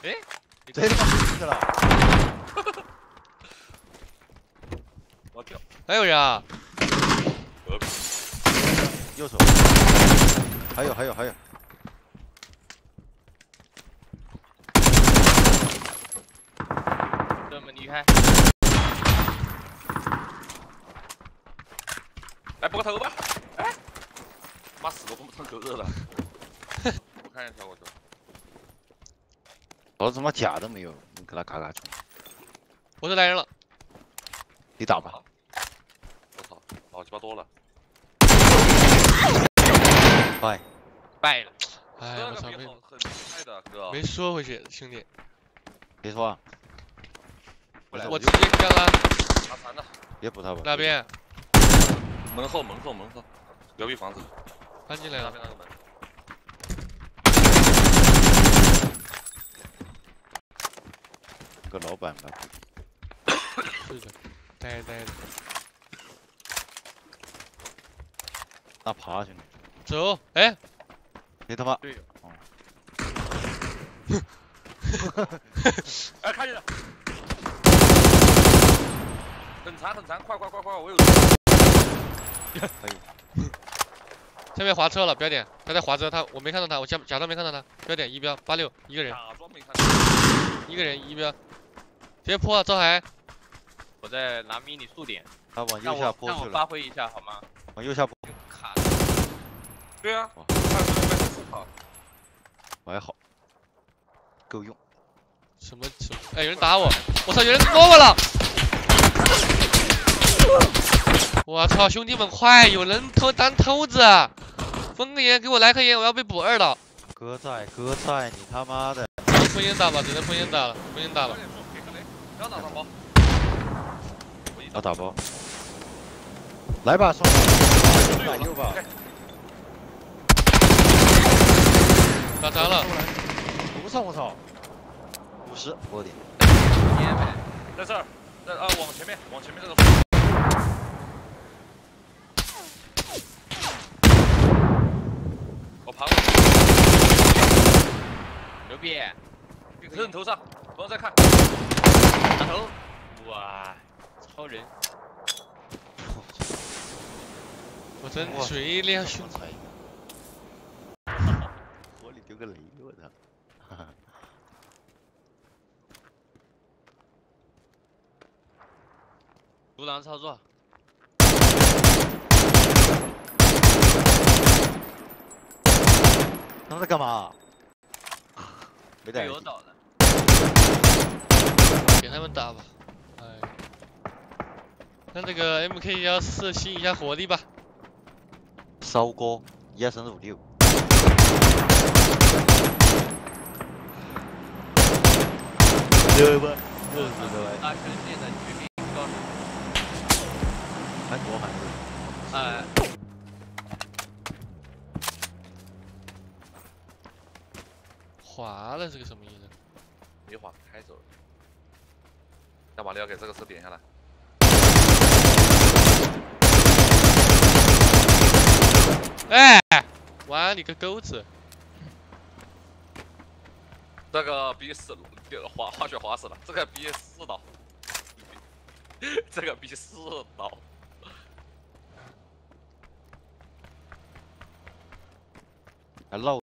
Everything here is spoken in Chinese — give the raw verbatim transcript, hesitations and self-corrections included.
哎， 这他妈进去了！ 我跳， 还有人啊！ 右手，还有还有还有， 这么厉害！来补个头吧！哎，妈死了，我们唱狗热了。我看一下跳过去。 老子他妈甲都没有，你给他嘎嘎冲！ 我这来人了， 你打吧。 我操，老鸡巴多了。 拜败了。哎， 这我操，没个很很厉害的哥。 没缩回去，兄弟。 别说啊， 我直接干了。 打残了。 别补他吧。 哪边？ 门后门后门后，隔壁房子。 翻进来了。 那边那个门。 个老板吧。 是的，呆呆的。 那爬兄弟。 走，哎， 别他妈。 对。 哦。 哎，看见了。很残很残，快快快快，我有。 可以。 这边滑车了，标点，他在滑车，他我没看到他，我假假装没看到他。标点一标八六一个人。 假装没看到。 一个人一标。直接破招牌。 我在拿迷你速点。 他往右下坡让我去了。 发挥一下好吗？ 往右下坡。 卡。 对啊。他是被四跑。 我还好。够用。 什么什么？哎，有人打我！我操，有人摸我了！我操，兄弟们快！有人偷当偷子！封个烟，给我来颗烟，我要被补二了。 哥在，哥在，你他妈的！ 封烟打吧，只能封烟打了，封烟打了。 不要打上包。 要打包。来吧，双手。打右吧。 打残了。 不上我操！五十，我点。 在这儿，在啊，往前面，往前面这个。我爬过去。 牛逼！ 在你头上，不要再看。 打头！哇，超人！ 我真水练凶才。火里丢个雷，我操！ 独狼操作。 他们在干嘛？没带。 被我倒了。 给他们打吧。哎，那这个 M K 幺四吸引一下火力吧。 烧锅，一二三四五六。六吧，六十个。 大声界的绝命高手。 韩国韩国。 哎。 滑了是个什么意思？ 没滑，开走了。要把要给这个车点下来。 哎，玩你个钩子！ 这个逼死滑滑雪滑死了，这个逼四刀，这个逼四刀。 还绕。